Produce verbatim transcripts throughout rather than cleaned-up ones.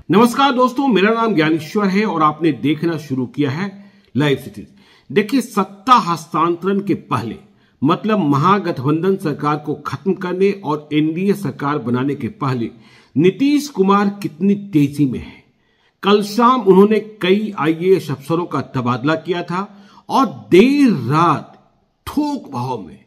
नमस्कार दोस्तों, मेरा नाम ज्ञानेश्वर है और आपने देखना शुरू किया है लाइव सिटीज। देखिए, सत्ता हस्तांतरण के पहले मतलब महागठबंधन सरकार को खत्म करने और एनडीए सरकार बनाने के पहले नीतीश कुमार कितनी तेजी में है। कल शाम उन्होंने कई आईएएस अफसरों का तबादला किया था और देर रात थोक भाव में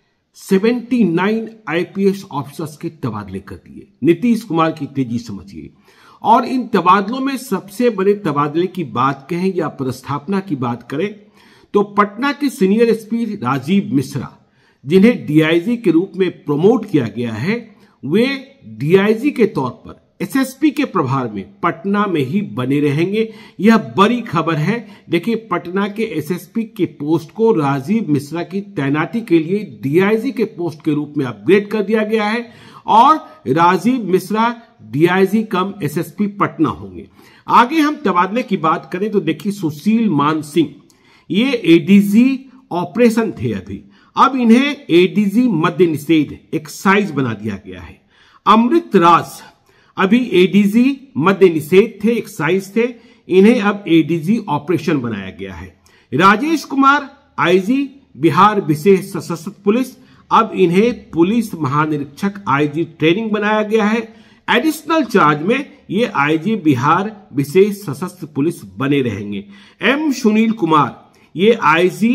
उन्यासी आईपीएस ऑफिसर्स के तबादले कर दिए। नीतीश कुमार की तेजी समझिए। और इन तबादलों में सबसे बड़े तबादले की बात कहें या प्रस्थापना की बात करें तो पटना के सीनियर एसपी राजीव मिश्रा, जिन्हें डीआईजी के रूप में प्रमोट किया गया है, वे डीआईजी के तौर पर एसएसपी के प्रभार में पटना में ही बने रहेंगे। यह बड़ी खबर है। देखिए, पटना के एसएसपी के पोस्ट को राजीव मिश्रा की तैनाती के लिए डीआईजी के पोस्ट के रूप में अपग्रेड कर दिया गया है और Rajiv Mishra DIG cum SSP Patna होंगे। आगे हम तबादले की बात करें तो देखिए, सुशील मान सिंह ये एडीजी ऑपरेशन थे अभी, अब इन्हें एडीजी मद्य निषेध एक्साइज बना दिया गया है। अमृत राज अभी एडीजी मद्य निषेध थे, एक्साइज थे, इन्हें अब एडीजी ऑपरेशन बनाया गया है। राजेश कुमार आईजी बिहार विशेष सशस्त्र पुलिस, अब इन्हें पुलिस महानिरीक्षक आईजी ट्रेनिंग बनाया गया है। एडिशनल चार्ज में ये आईजी बिहार विशेष सशस्त्र पुलिस बने रहेंगे। एम सुनील कुमार ये आईजी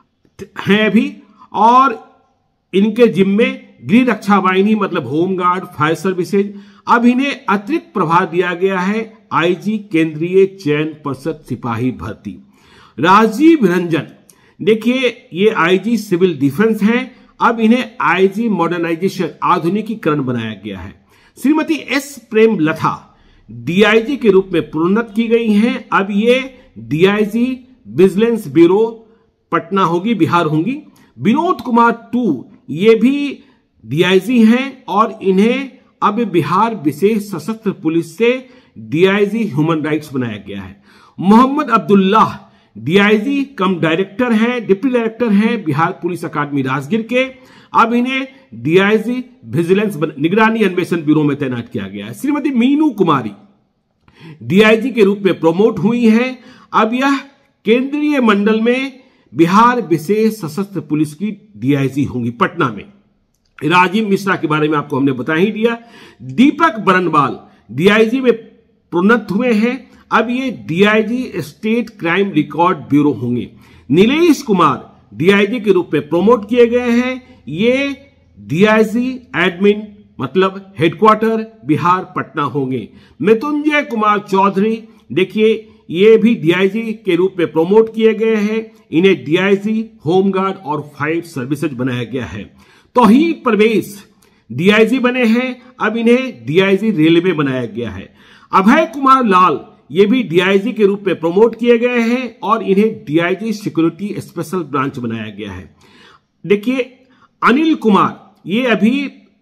हैं अभी और इनके जिम्मे गृह रक्षा वाहिनी मतलब होमगार्ड, फायर सर्विसेज, अब इन्हें अतिरिक्त प्रभार दिया गया है आईजी केंद्रीय चयन परिषद सिपाही भर्ती। राजीव रंजन देखिए, ये आईजी सिविल डिफेंस हैं, अब इन्हें आईजी मॉडर्नाइजेशन आधुनिकीकरण बनाया गया है। श्रीमती एस प्रेमलता डीआईजी के रूप में प्रोन्नत की गई हैं, अब ये डीआईजी विजिलेंस ब्यूरो पटना होगी, बिहार होंगी। विनोद कुमार टू ये भी डीआईजी हैं और इन्हें अब बिहार विशेष सशस्त्र पुलिस से डीआईजी ह्यूमन राइट्स बनाया गया है। Mohammad Abdullah DIG cum director हैं, डिप्टी डायरेक्टर हैं बिहार पुलिस अकादमी राजगीर के, अब इन्हें डीआईजी विजिलेंस निगरानी अन्वेषण ब्यूरो में तैनात किया गया है। श्रीमती मीनू कुमारी डीआईजी के रूप में प्रमोट हुई हैं, अब यह केंद्रीय मंडल में बिहार विशेष सशस्त्र पुलिस की डीआईजी होंगी पटना में। राजीव मिश्रा के बारे में आपको हमने बता ही दिया। दीपक बरनवाल डीआईजी में प्रोन्नत हुए हैं, अब ये DIG state crime record bureau होंगे। नीलेश कुमार डीआईजी के रूप में प्रमोट किए गए हैं, ये डीआईजी एडमिन मतलब हेडक्वार्टर बिहार पटना होंगे। मृत्युंजय कुमार चौधरी देखिए, ये भी डीआईजी के रूप में प्रमोट किए गए हैं, इन्हें डीआईजी होमगार्ड और फायर सर्विसेज बनाया गया है। तौहीद परवेज डीआईजी बने हैं, अब इन्हें डीआईजी रेलवे बनाया गया है। अभय कुमार लाल ये भी डीआईजी के रूप में प्रमोट किए गए हैं और इन्हें डीआईजी सिक्योरिटी स्पेशल ब्रांच बनाया गया है। देखिए, अनिल कुमार ये अभी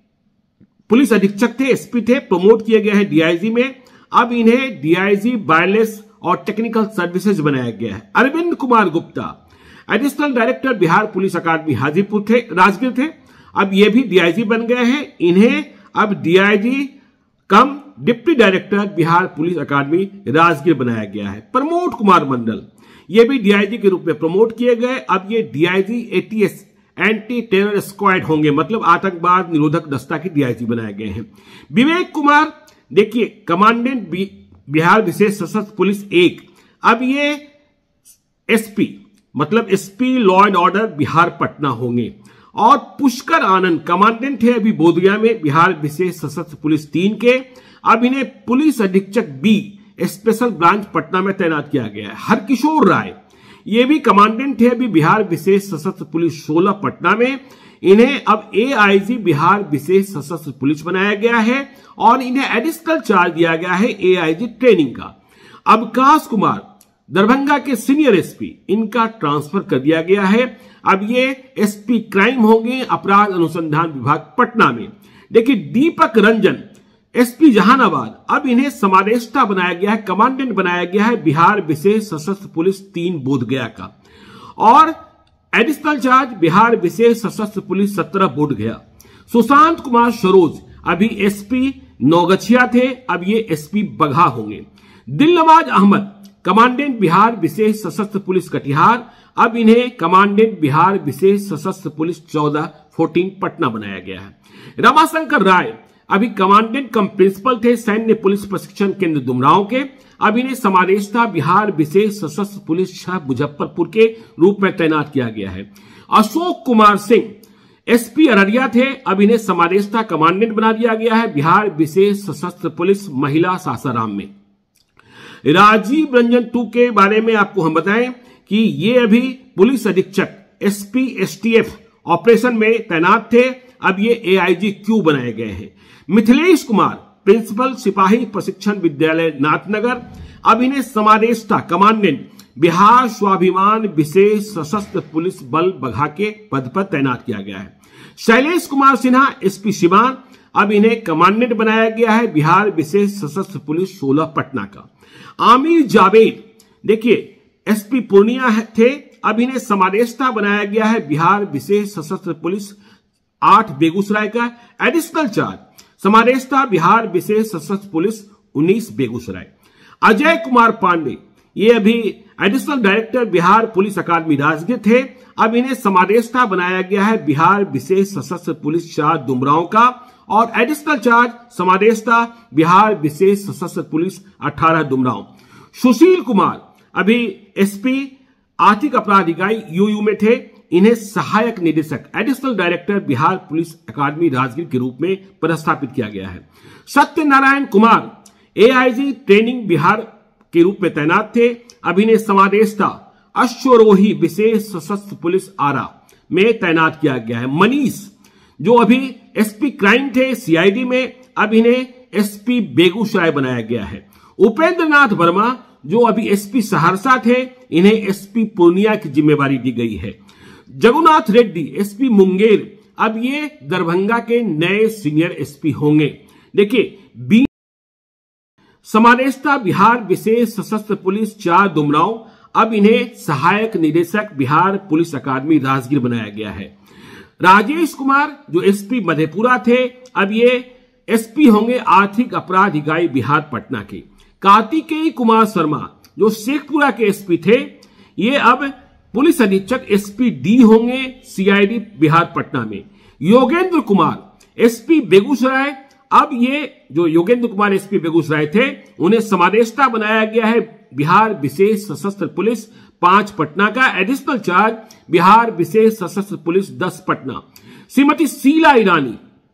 पुलिस अधीक्षक थे, एसपी थे, प्रमोट किए गए हैं डीआईजी में, अब इन्हें डीआईजी वायरलेस और टेक्निकल सर्विसेज बनाया गया है। Arvind Kumar Gupta additional director Bihar police academy Hajipur थे, राजगीर थे, अब ये भी डीआईजी बन गए हैं, इन्हें अब DIG cum deputy director Bihar police अकादमी राजगीर बनाया गया है। प्रमोद कुमार मंडल ये भी डीआईजी के रूप में प्रमोट किए गए, अब ये DIG ATS anti terror squad होंगे मतलब आतंकवाद निरोधक दस्ता की डीआईजी बनाए गए हैं। विवेक कुमार देखिए, कमांडेंट बिहार विशेष सशस्त्र पुलिस एक, अब ये एसपी मतलब SP law and order Bihar Patna होंगे। और पुष्कर आनंद कमांडेंट है अभी बोधगया में बिहार विशेष सशस्त्र पुलिस तीन के, अब इन्हें पुलिस अधीक्षक बी स्पेशल ब्रांच पटना में तैनात किया गया है। हरकिशोर राय ये भी कमांडेंट है अभी बिहार विशेष सशस्त्र पुलिस सोलह पटना में, इन्हें अब एआईजी बिहार विशेष सशस्त्र पुलिस बनाया गया है और इन्हें एडिशनल चार्ज दिया गया है एआईजी ट्रेनिंग का। अवकाश कुमार दरभंगा के सीनियर एसपी, इनका ट्रांसफर कर दिया गया है, अब ये एसपी क्राइम होंगे अपराध अनुसंधान विभाग पटना में। देखिए, दीपक रंजन एसपी जहानाबाद, अब इन्हें समादेष्टा बनाया गया है, कमांडेंट बनाया गया है बिहार विशेष सशस्त्र पुलिस तीन बोधगया का। और एडिशनल चार्ज बिहार विशेष सशस्त्र पुलिस सत्रह बोधगया। सुशांत कुमार सरोज अभी एसपी नौगछिया थे, अब ये एसपी बगहा होंगे। दिलनवाज अहमद कमांडेंट बिहार विशेष सशस्त्र पुलिस कटिहार, अब इन्हें कमांडेंट बिहार विशेष सशस्त्र पुलिस चौदह फोर्टीन पटना बनाया गया है। रमाशंकर राय अभी कमांडेंट कम प्रिंसिपल थे सैन्य पुलिस प्रशिक्षण केंद्र डुमरांव के, अब इन्हें समादेष्टा बिहार विशेष सशस्त्र पुलिस छह मुजफ्फरपुर के रूप में तैनात किया गया है। अशोक कुमार सिंह एसपी अररिया थे, अब इन्हें समादेष्टा कमांडेंट बना दिया गया है बिहार विशेष सशस्त्र पुलिस महिला सासाराम में। राजीव रंजन टू के बारे में आपको हम बताएं कि ये अभी पुलिस अधीक्षक एसपी एसटीएफ ऑपरेशन में तैनात थे, अब ये एआईजी क्यू बनाए गए हैं। मिथिलेश कुमार प्रिंसिपल सिपाही प्रशिक्षण विद्यालय नाथनगर, अब इन्हें समादेष्टा कमांडेंट बिहार स्वाभिमान विशेष सशस्त्र पुलिस बल बगहा के पद पर तैनात किया गया है। शैलेश कुमार सिन्हा एसपी सिवान, अब इन्हें कमांडेंट बनाया गया है बिहार विशेष सशस्त्र पुलिस सोलह पटना का। आमिर जावेद देखिए एसपी पूर्णिया थे, अब इन्हें समादेष्टा बनाया गया है बिहार विशेष सशस्त्र पुलिस आठ बेगूसराय का। एडिशनल चार्ज समादेष्टा बिहार विशेष सशस्त्र पुलिस उन्नीस बेगूसराय। अजय कुमार पांडे ये अभी एडिशनल डायरेक्टर बिहार पुलिस अकादमी राजगीर थे, अब इन्हें समादेष्टा बनाया गया है बिहार विशेष सशस्त्र पुलिस चार डुमरांव का। और एडिशनल चार्ज समादेष्टा बिहार विशेष सशस्त्र पुलिस अठारह डुमरांव। सुशील कुमार अभी एसपी आर्थिक अपराध इकाई यूयू में थे, इन्हें सहायक निदेशक एडिशनल डायरेक्टर बिहार पुलिस अकादमी राजगीर के रूप में पदस्थापित किया गया है। सत्यनारायण कुमार एआईजी ट्रेनिंग बिहार के रूप में तैनात थे, अब इन्हें समादेष्टा अश्वरोही विशेष सशस्त्र पुलिस आरा में तैनात किया गया है। मनीष जो अभी एसपी क्राइम थे सीआईडी में, अब इन्हें एसपी बेगूसराय बनाया गया है। उपेंद्र नाथ वर्मा जो अभी एसपी सहरसा थे, इन्हें एसपी पूर्णिया की जिम्मेवारी दी गई है। जगन्नाथ रेड्डी एसपी मुंगेर, अब ये दरभंगा के नए सीनियर एसपी होंगे। देखिए बी समादेष्टा बिहार विशेष सशस्त्र पुलिस चार डुमरांव, अब इन्हें सहायक निदेशक बिहार पुलिस अकादमी राजगीर बनाया गया है। राजेश कुमार जो एसपी मधेपुरा थे, अब ये एसपी होंगे आर्थिक अपराध इकाई बिहार पटना के। कार्तिकेय कुमार शर्मा जो शेखपुरा के एसपी थे, ये अब पुलिस अधीक्षक एसपी डी होंगे सीआईडी बिहार पटना में। योगेंद्र कुमार एसपी बेगूसराय, अब ये जो योगेंद्र कुमार एसपी बेगूसराय थे, उन्हें समादेष्टा बनाया गया है बिहार विशेष सशस्त्र पुलिस पांच पटना का। एडिशनल चार्ज बिहार विशेष सशस्त्र पुलिस दस पटना। श्रीमती शीला ईरानी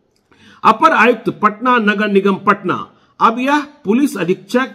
अपर आयुक्त पटना नगर निगम पटना, अब यह पुलिस अधीक्षक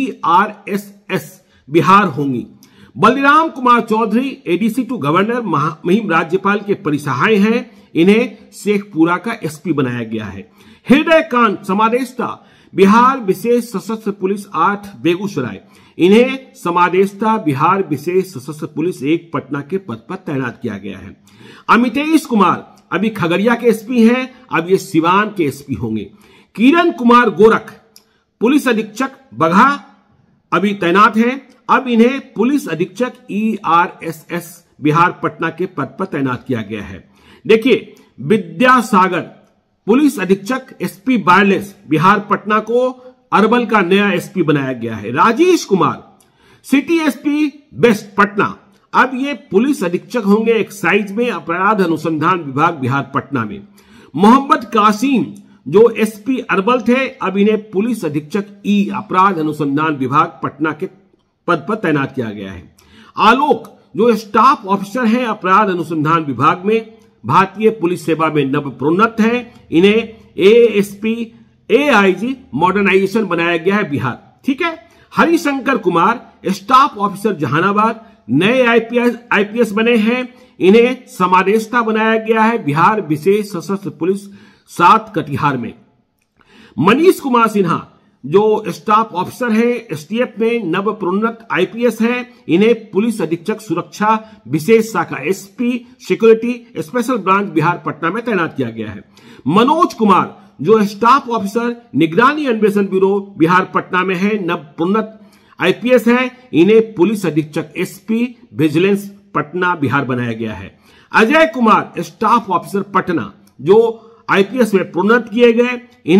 ईआरएसएस बिहार होंगी। Balram Kumar Chaudhary ADC to governor मुहिम राज्यपाल के परिसहाय हैं, इन्हें शेखपुरा का एसपी बनाया गया है। हृदय कांत समादेष्टा बिहार विशेष सशस्त्र पुलिस आठ बेगूसराय, इन्हें समादेष्टा बिहार विशेष सशस्त्र पुलिस एक पटना के पद पर तैनात किया गया है। अमितेश कुमार अभी खगड़िया के एसपी हैं, अब ये सिवान के एसपी होंगे। किरण कुमार गोरख पुलिस अधीक्षक बगहा अभी तैनात हैं, अब इन्हें पुलिस अधीक्षक ईआरएसएस बिहार पटना के पद पर तैनात किया गया है। देखिए विद्यासागर पुलिस अधीक्षक एसपी वायरलेस बिहार पटना को अरवल का नया एसपी बनाया गया है। Rajesh Kumar city SP west Patna, अब ये पुलिस अधीक्षक होंगे एक्साइज में अपराध अनुसंधान विभाग बिहार पटना में। मोहम्मद कासिम जो एसपी अरवल थे, अब इन्हें पुलिस अधीक्षक ई अपराध अनुसंधान विभाग पटना के पद पर तैनात किया गया है। आलोक जो स्टाफ ऑफिसर हैं अपराध अनुसंधान विभाग में, भारतीय पुलिस सेवा में नव प्रोन्नत हैं, इन्हें एएसपी एआईजी मॉडर्नाइजेशन बनाया गया है बिहार। ठीक है। हरिशंकर कुमार स्टाफ ऑफिसर जहानाबाद, नए आईपीएस आईपीएस बने हैं, इन्हें समादेष्टा बनाया गया है बिहार विशेष सशस्त्र पुलिस सात कटिहार में। मनीष कुमार सिन्हा जो स्टाफ ऑफिसर हैं एसटीएफ में नव प्रोन्नत आईपीएस हैं, इन्हें पुलिस अधीक्षक सुरक्षा विशेष शाखा SP security special branch Bihar Patna में तैनात किया गया है। मनोज कुमार जो स्टाफ ऑफिसर निगरानी अन्वेषण ब्यूरो बिहार पटना में है, नव प्रोन्नत आईपीएस है, इन्हें पुलिस अधीक्षक एसपी विजिलेंस पटना बिहार बनाया गया है। अजय कुमार स्टाफ ऑफिसर पटना जो आईपीएस में प्रोन्नत किए गए, इन्हें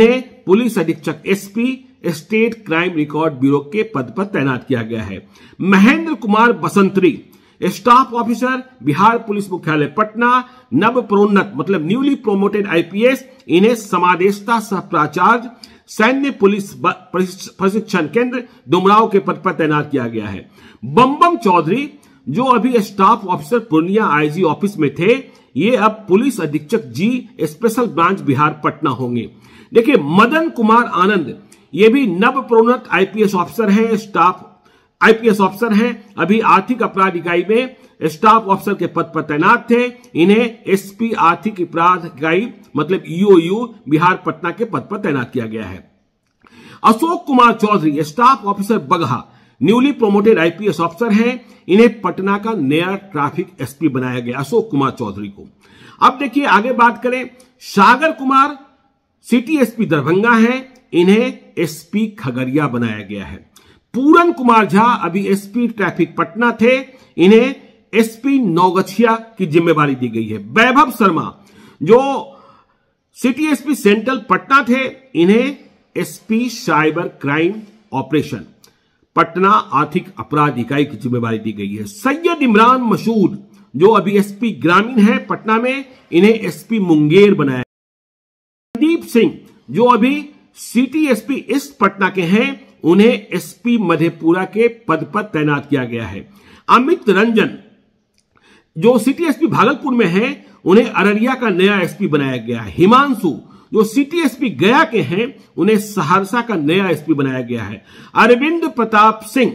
पुलिस अधीक्षक SP state crime record bureau के पद पर तैनात किया गया है। Mahendra Kumar Basantari staff officer Bihar police मुख्यालय पटना, नव प्रोन्नत मतलब न्यूली प्रोमोटेड आईपीएस, इन्हें समादेष्टा सह प्राचार्य सैन्य पुलिस प्रशिक्षण केंद्र डुमराव के पद पर तैनात किया गया है। बम्बम चौधरी जो अभी staff officer Purnia IG office में थे, ये अब पुलिस अधीक्षक जी स्पेशल ब्रांच बिहार पटना होंगे। देखिए मदन कुमार आनंद ये भी नव प्रोन्नत आईपीएस ऑफिसर हैं, स्टाफ आईपीएस ऑफिसर हैं, अभी आर्थिक अपराध इकाई में स्टाफ ऑफिसर के पद पर तैनात थे। इन्हें एसपी आर्थिक अपराध इकाई मतलब ईओयू बिहार पटना के पद पर तैनात किया गया है। Ashok Kumar Chaudhary staff officer Bagaha newly promoted IPS officer हैं, इन्हें पटना का नया ट्रैफिक एसपी बनाया गया अशोक कुमार चौधरी को। अब देखिए आगे बात करें, सागर कुमार सिटी एसपी दरभंगा हैं, इन्हें एसपी खगड़िया बनाया गया है। पूरन कुमार झा अभी एसपी ट्रैफिक पटना थे, इन्हें एसपी नौगछिया की जिम्मेवारी दी गई है। वैभव शर्मा जो सिटी एसपी सेंट्रल पटना थे, इन्हें SP cyber crime operation Patna आर्थिक अपराध इकाई की जिम्मेवारी दी गई है। सैयद इमरान मसूद जो अभी एसपी ग्रामीण है पटना में, इन्हें एसपी मुंगेर बनाया। संदीप सिंह जो अभी सिटी एसपी ईस्ट पटना के हैं, उन्हें एसपी मधेपुरा के पद पर तैनात किया गया है। अमित रंजन जो सिटी एसपी भागलपुर में हैं, उन्हें अररिया का नया एसपी बनाया गया है। हिमांशु जो सिटी एसपी गया के हैं, उन्हें सहरसा का नया एसपी बनाया गया है। अरविंद प्रताप सिंह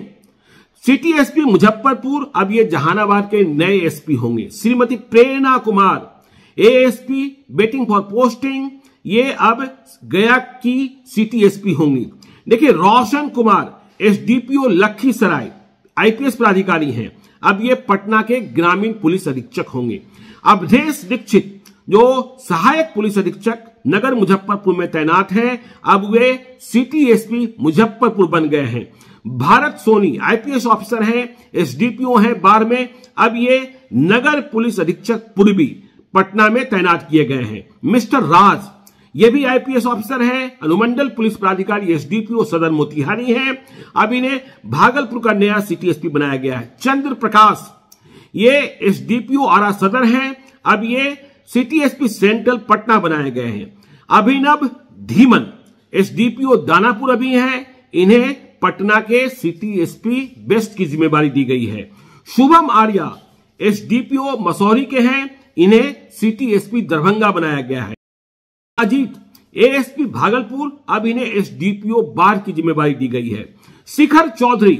सिटी एसपी मुजफ्फरपुर, अब ये जहानाबाद के नए एसपी होंगे। Shrimati Prerna Kumar ASP waiting for posting, ये अब गया की सिटी एसपी होंगी। देखिए रोशन कुमार एसडीपीओ लखीसराय आईपीएस प्राधिकारी हैं, अब ये पटना के ग्रामीण पुलिस अधीक्षक होंगे। अवधेश दीक्षित जो सहायक पुलिस अधीक्षक नगर मुजफ्फरपुर में तैनात हैं, अब वे सिटी एसपी मुजफ्फरपुर बन गए हैं। भारत सोनी आईपीएस ऑफिसर हैं, एसडीपीओ हैं बार में, अब ये नगर पुलिस अधीक्षक पूर्वी पटना में तैनात किए गए हैं। मिस्टर राज ये भी आईपीएस ऑफिसर हैं, अनुमंडल पुलिस प्राधिकारी एसडीपीओ सदर मोतिहारी हैं, अब इन्हें भागलपुर का नया सिटी एसपी बनाया गया है। चंद्र प्रकाश ये एसडीपीओ आरा सदर हैं, अब ये सिटी एसपी सेंट्रल पटना बनाए गए हैं। अभिनव धीमन एसडीपीओ दानापुर अभी हैं, इन्हें पटना के सिटी एसपी वेस्ट की जिम्मेवारी दी गई है। शुभम आर्या एसडीपीओ मसौरी के हैं, इन्हें सिटी एसपी दरभंगा बनाया गया है। अजीत एएसपी भागलपुर, अब इन्हें एसडीपीओ बार की जिम्मेवारी दी गई है। शिखर चौधरी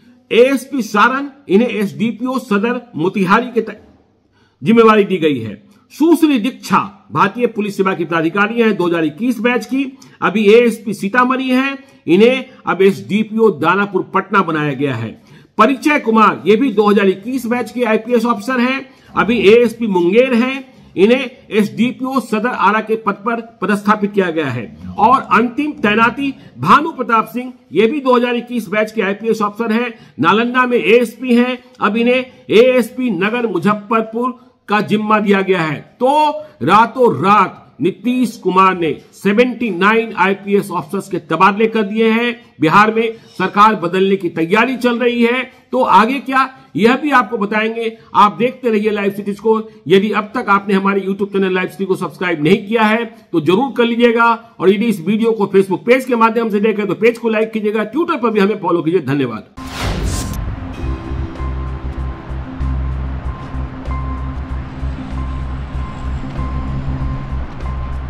एएसपी सारण, इन्हें एसडीपीओ सदर मोतिहारी के जिम्मेवारी दी गई है। सुश्री दीक्षा भारतीय पुलिस सेवा की प्राधिकारी हैं, दो हज़ार इक्कीस बैच की, अभी एएसपी सीतामढ़ी हैं, इन्हें अब एसडीपीओ दानापुर पटना बनाया गया है। परिचय कुमार ये भी दो हज़ार इक्कीस बैच के आईपीएस ऑफिसर हैं, अभी एएसपी मुंगेर हैं, इन्हें एसडीपीओ सदर आरा के पद पर पदस्थापित किया गया है। और अंतिम तैनाती भानु प्रताप सिंह ये भी दो हज़ार इक्कीस बैच के आईपीएस ऑफिसर हैं, नालंदा में एएसपी हैं, अब इन्हें एएसपी नगर मुजफ्फरपुर का जिम्मा दिया गया है। तो रातों रात नीतीश कुमार ने उन्यासी आईपीएस ऑफिसर्स के तबादले कर दिए हैं। बिहार में सरकार बदलने की तैयारी चल रही है, तो आगे क्या यह भी आपको बताएंगे। आप देखते रहिए लाइव सिटीज को। यदि अब तक आपने हमारे यूट्यूब चैनल लाइव सिटी को सब्सक्राइब नहीं किया है तो जरूर कर लीजिएगा, और यदि इस वीडियो को फेसबुक पेज के माध्यम से देखें तो पेज को लाइक कीजिएगा, ट्विटर पर भी हमें फॉलो कीजिए। धन्यवाद।